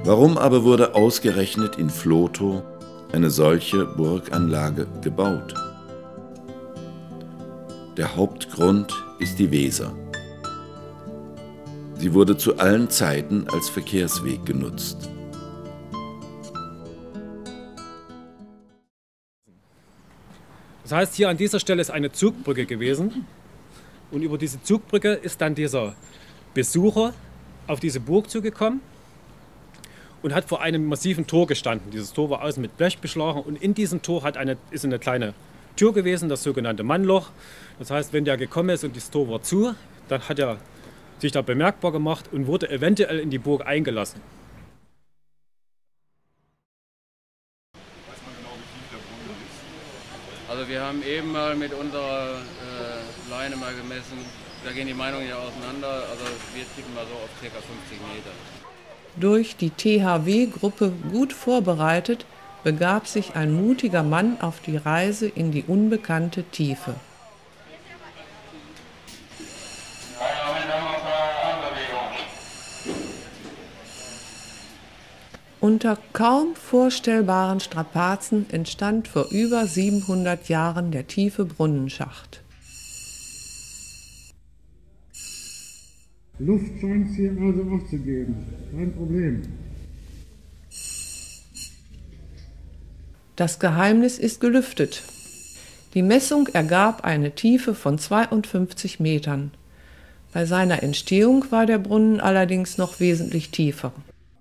Warum aber wurde ausgerechnet in Vlotho eine solche Burganlage gebaut? Der Hauptgrund ist die Weser. Sie wurde zu allen Zeiten als Verkehrsweg genutzt. Das heißt, hier an dieser Stelle ist eine Zugbrücke gewesen und über diese Zugbrücke ist dann dieser Besucher auf diese Burg zugekommen und hat vor einem massiven Tor gestanden. Dieses Tor war außen mit Blech beschlagen und in diesem Tor ist eine kleine Tür gewesen, das sogenannte Mannloch. Das heißt, wenn der gekommen ist und das Tor war zu, dann hat er sich da bemerkbar gemacht und wurde eventuell in die Burg eingelassen. Also wir haben eben mal mit unserer Leine mal gemessen, da gehen die Meinungen ja auseinander, also wir tippen mal so auf ca. 50 Meter. Durch die THW-Gruppe gut vorbereitet, begab sich ein mutiger Mann auf die Reise in die unbekannte Tiefe. Unter kaum vorstellbaren Strapazen entstand vor über 700 Jahren der tiefe Brunnenschacht. Luft scheint es hier also auch zu geben, kein Problem. Das Geheimnis ist gelüftet. Die Messung ergab eine Tiefe von 52 Metern. Bei seiner Entstehung war der Brunnen allerdings noch wesentlich tiefer.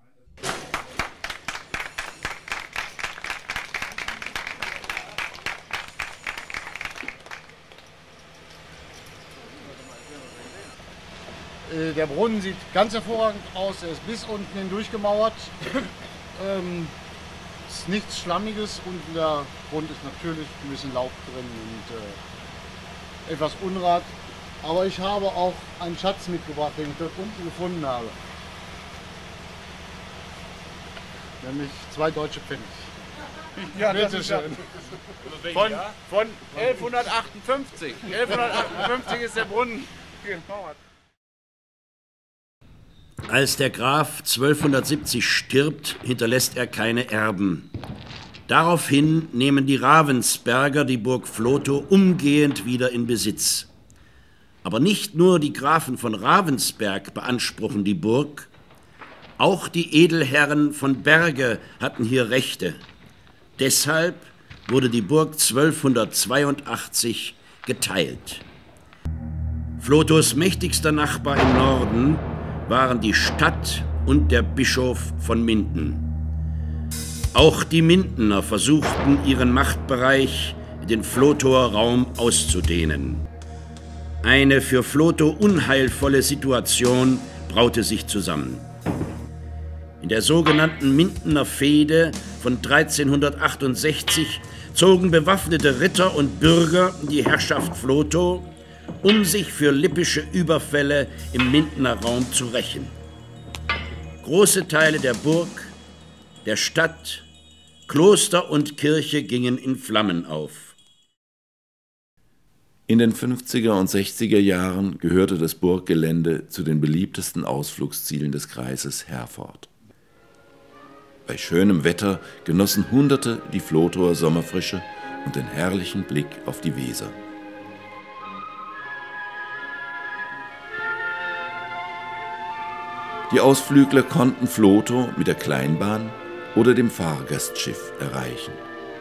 Der Brunnen sieht ganz hervorragend aus, er ist bis unten hindurch gemauert. Es ist nichts Schlammiges und der Grund ist natürlich ein bisschen Laub drin und etwas Unrat. Aber ich habe auch einen Schatz mitgebracht, den ich dort unten gefunden habe. Nämlich 2 deutsche Pfennig. Ja, bitte schön. Von 1158. 1158 ist der Brunnen gemauert. Als der Graf 1270 stirbt, hinterlässt er keine Erben. Daraufhin nehmen die Ravensberger die Burg Vlotho umgehend wieder in Besitz. Aber nicht nur die Grafen von Ravensberg beanspruchen die Burg, auch die Edelherren von Berge hatten hier Rechte. Deshalb wurde die Burg 1282 geteilt. Vlothos mächtigster Nachbar im Norden waren die Stadt und der Bischof von Minden. Auch die Mindener versuchten, ihren Machtbereich in den Vlothoer Raum auszudehnen. Eine für Vlotho unheilvolle Situation braute sich zusammen. In der sogenannten Mindener Fehde von 1368 zogen bewaffnete Ritter und Bürger in die Herrschaft Vlotho, um sich für lippische Überfälle im Mindener Raum zu rächen. Große Teile der Burg, der Stadt, Kloster und Kirche gingen in Flammen auf. In den 50er und 60er Jahren gehörte das Burggelände zu den beliebtesten Ausflugszielen des Kreises Herford. Bei schönem Wetter genossen Hunderte die Vlothoer Sommerfrische und den herrlichen Blick auf die Weser. Die Ausflügler konnten Vlotho mit der Kleinbahn oder dem Fahrgastschiff erreichen.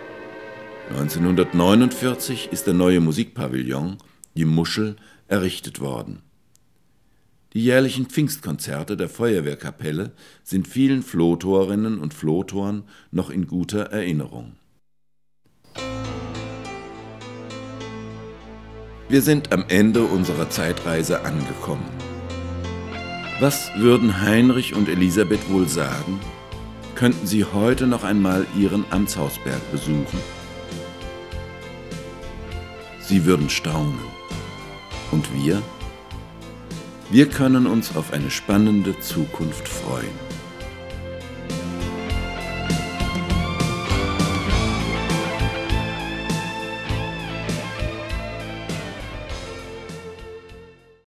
1949 ist der neue Musikpavillon, die Muschel, errichtet worden. Die jährlichen Pfingstkonzerte der Feuerwehrkapelle sind vielen Vlothoerinnen und Vlothoern noch in guter Erinnerung. Wir sind am Ende unserer Zeitreise angekommen. Was würden Heinrich und Elisabeth wohl sagen, könnten sie heute noch einmal ihren Amtshausberg besuchen? Sie würden staunen. Und wir? Wir können uns auf eine spannende Zukunft freuen.